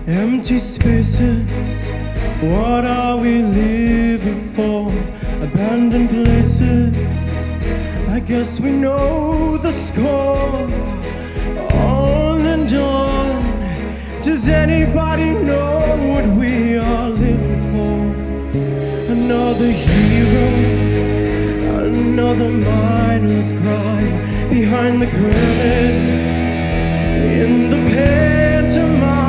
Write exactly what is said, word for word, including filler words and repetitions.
Empty spaces, what are we living for? Abandoned places, I guess we know the score. On and on, does anybody know what we are living for? Another hero, another mindless crime behind the curtain, in the pantomime.